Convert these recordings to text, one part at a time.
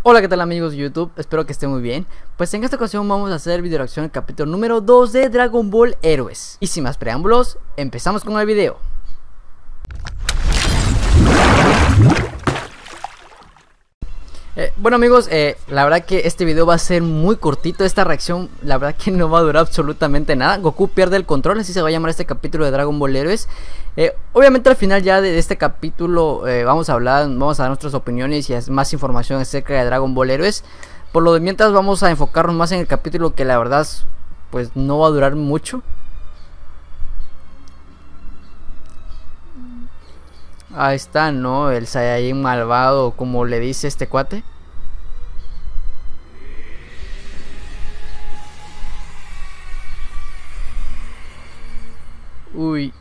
Hola, ¿qué tal amigos de YouTube? Espero que estén muy bien. Pues en esta ocasión vamos a hacer video reacción al capítulo número 2 de Dragon Ball Heroes. Y sin más preámbulos, empezamos con el video. Bueno amigos, la verdad que este video va a ser muy cortito. Esta reacción la verdad que no va a durar absolutamente nada. Goku pierde el control, así se va a llamar este capítulo de Dragon Ball Heroes. Obviamente al final ya de este capítulo vamos a dar nuestras opiniones y más información acerca de Dragon Ball Heroes. Por lo de mientras vamos a enfocarnos más en el capítulo, que la verdad pues no va a durar mucho. Ahí está, ¿no? El Saiyajin malvado, como le dice este cuate. Uy.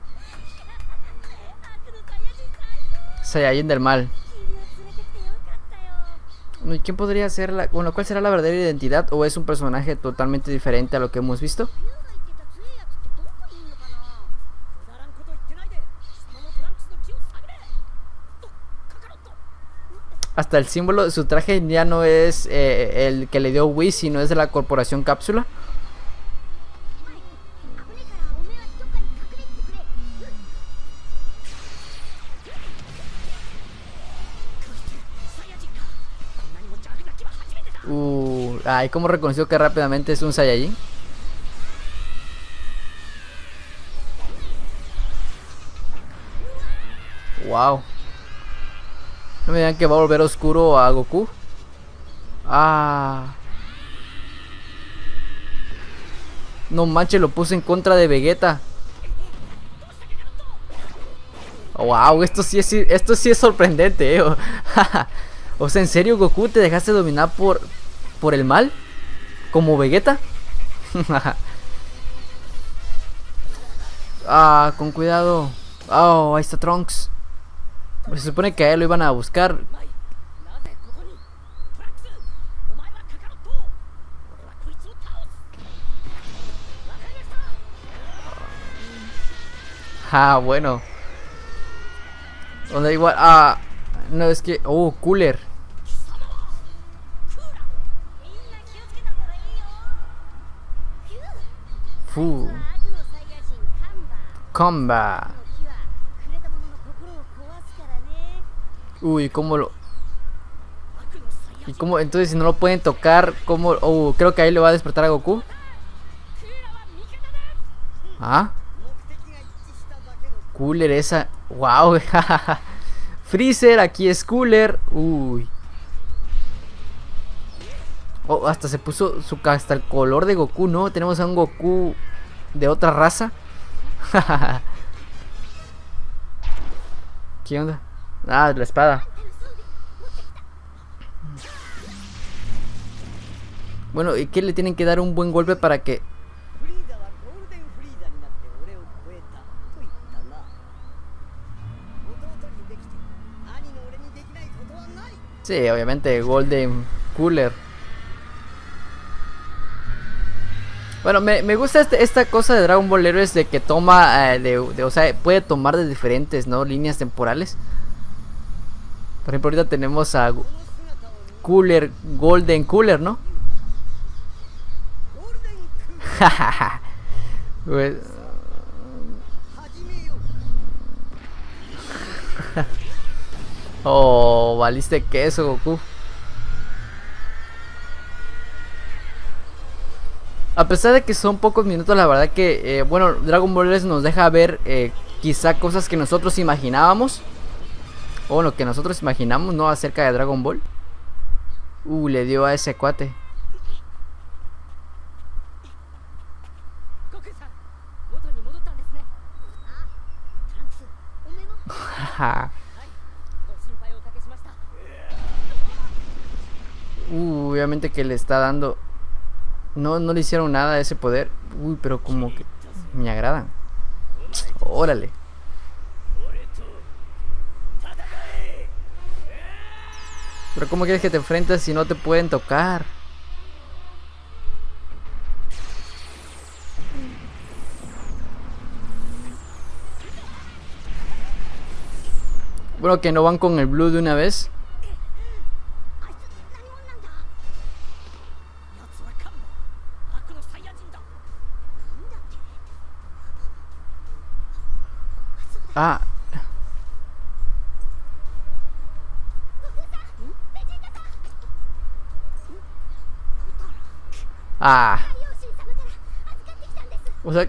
Saiyajin del mal. ¿Y quién podría ser la... Bueno, ¿cuál será la verdadera identidad? ¿O es un personaje totalmente diferente a lo que hemos visto? Hasta el símbolo de su traje ya no es el que le dio Whis, sino es de la corporación Cápsula. Ay, cómo reconoció que rápidamente es un Saiyajin. Wow. No me digan que va a volver oscuro a Goku. No manches, lo puse en contra de Vegeta. Wow, esto sí es sorprendente, O sea, ¿en serio, Goku, te dejaste dominar por el mal? ¿Como Vegeta? Con cuidado. Oh, ahí está Trunks. Se supone que a él lo iban a buscar. Bueno. Donde igual. No, es que. Cooler. Comba. Uy, ¿cómo lo...? ¿Y cómo? Entonces si no lo pueden tocar, ¿cómo? Creo que ahí le va a despertar a Goku. Cooler esa. Wow. Freezer, aquí es Cooler. Uy. Hasta se puso hasta el color de Goku, ¿no? Tenemos a un Goku de otra raza. ¿Qué onda? La espada. Bueno, ¿y qué le tienen que dar un buen golpe para que... Sí, obviamente, Golden Cooler. Bueno, me gusta esta cosa de Dragon Ball Heroes de que toma, o sea, puede tomar de diferentes, ¿no? Líneas temporales. Por ejemplo, ahorita tenemos a Cooler, Golden Cooler, ¿no? Pues... valiste queso, Goku. A pesar de que son pocos minutos, la verdad que, bueno, Dragon Ball Heroes nos deja ver quizá cosas que nosotros imaginábamos. O lo que nosotros imaginamos, ¿no? Acerca de Dragon Ball. Le dio a ese cuate. Obviamente que le está dando... No le hicieron nada a ese poder. Pero como que me agradan. Órale. Pero ¿cómo quieres que te enfrentes si no te pueden tocar? Bueno, que no van con el blue de una vez. Ah. Ah. O sea,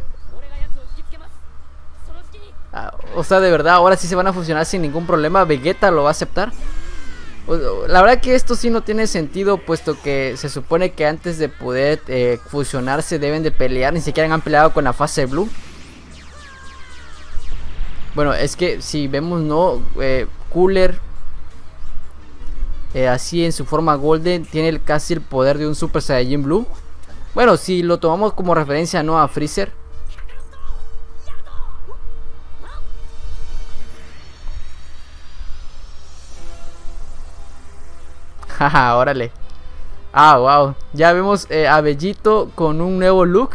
o sea, de verdad, ahora sí se van a fusionar sin ningún problema. Vegeta lo va a aceptar. La verdad que esto sí no tiene sentido, puesto que se supone que antes de poder fusionarse deben de pelear. Ni siquiera han peleado con la fase Blue. Bueno, es que si vemos, no, Cooler, así en su forma Golden, tiene casi el poder de un Super Saiyajin Blue. Bueno, si lo tomamos como referencia, no, a Freezer. Jaja, órale. Ah, wow. Ya vemos a Bellito con un nuevo look.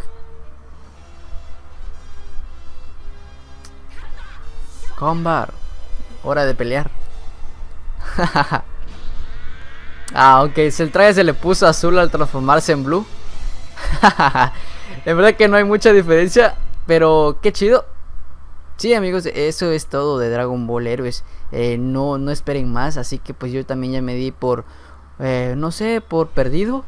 Combat. Hora de pelear. Ah, ok. El traje se le puso azul al transformarse en blue. En verdad que no hay mucha diferencia, pero qué chido. Sí, amigos, eso es todo de Dragon Ball Heroes. No esperen más, así que pues yo también ya me di por, no sé, por perdido.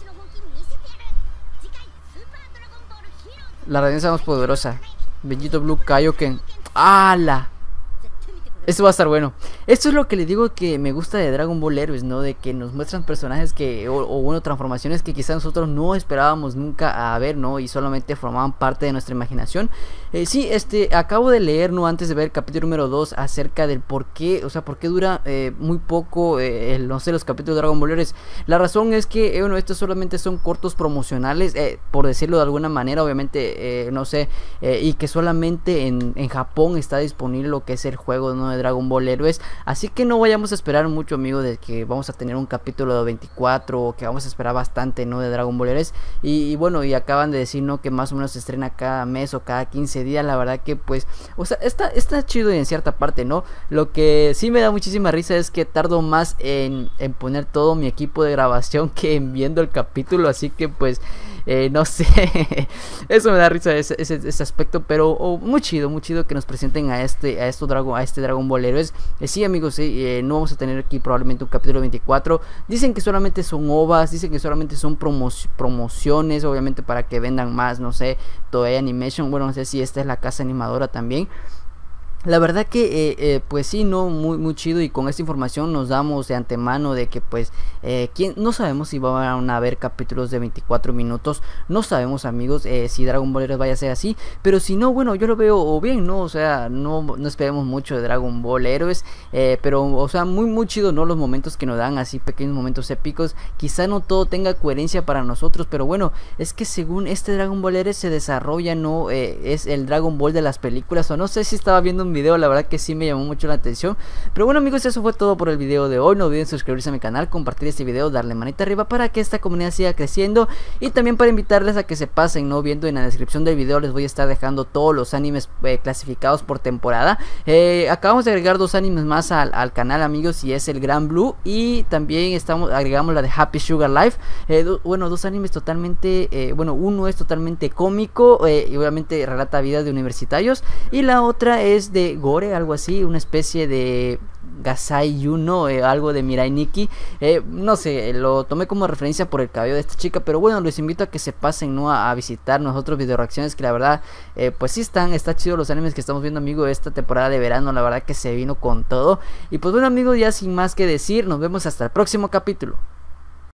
La radiancia más poderosa. Bellito Blue Kaioken. ¡Hala! Esto va a estar bueno. Esto es lo que le digo que me gusta de Dragon Ball Heroes, ¿no? De que nos muestran personajes que, o bueno, transformaciones que quizás nosotros no esperábamos nunca a ver, ¿no? Y solamente formaban parte de nuestra imaginación. Sí, acabo de leer, ¿no? Antes de ver el capítulo número 2 acerca del por qué, o sea, por qué dura muy poco, no sé, los capítulos de Dragon Ball Heroes. La razón es que, bueno, estos solamente son cortos promocionales, por decirlo de alguna manera, obviamente, no sé, y que solamente en Japón está disponible lo que es el juego, ¿no? Dragon Ball Heroes, así que no vayamos a esperar mucho, amigo, de que vamos a tener un capítulo de 24 o que vamos a esperar bastante, ¿no? De Dragon Ball Heroes, y bueno, y acaban de decir, ¿no? Que más o menos se estrena cada mes o cada 15 días, la verdad que pues, o sea, está chido en cierta parte, ¿no? Lo que sí me da muchísima risa es que tardo más en poner todo mi equipo de grabación que en viendo el capítulo, así que pues, no sé, eso me da risa ese aspecto, pero muy chido que nos presenten a este Dragon Ball Heroes. Sí, amigos, no vamos a tener aquí probablemente un capítulo 24. Dicen que solamente son ovas, dicen que solamente son promociones, obviamente para que vendan más, no sé, Toei Animation, bueno, no sé si esta es la casa animadora también. La verdad que pues sí, no, muy chido, y con esta información nos damos de antemano de que pues no sabemos si van a haber capítulos de 24 minutos, no sabemos, amigos, si Dragon Ball Heroes vaya a ser así, pero si no, bueno, yo lo veo bien, ¿no? O sea, no esperemos mucho de Dragon Ball Heroes, pero, o sea, muy chido, ¿no? Los momentos que nos dan, así pequeños momentos épicos, quizá no todo tenga coherencia para nosotros, pero bueno, es que según este Dragon Ball Heroes se desarrolla, ¿no? Es el Dragon Ball de las películas, o no sé si estaba viendo un video, la verdad que sí me llamó mucho la atención. Pero bueno, amigos, eso fue todo por el video de hoy. No olviden suscribirse a mi canal, compartir este video, darle manita arriba para que esta comunidad siga creciendo, y también para invitarles a que se pasen, ¿no? Viendo en la descripción del video les voy a estar dejando todos los animes clasificados por temporada. Acabamos de agregar 2 animes más al canal, amigos, y es el Gran Blue, y también agregamos la de Happy Sugar Life. Bueno, 2 animes totalmente, bueno, uno es totalmente cómico, y obviamente relata vidas de universitarios, y la otra es de Gore, algo así, una especie de Gasai Yuno, algo de Mirai Nikki, no sé, lo tomé como referencia por el cabello de esta chica, pero bueno, les invito a que se pasen, ¿no? a visitar nosotros video reacciones, que la verdad, pues sí está chido los animes que estamos viendo, amigo, esta temporada de verano, la verdad que se vino con todo. Y pues bueno, amigos, ya sin más que decir, nos vemos hasta el próximo capítulo.